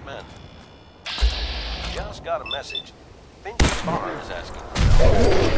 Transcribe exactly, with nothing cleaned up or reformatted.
men. Just got a message. Finch's bar is asking for help.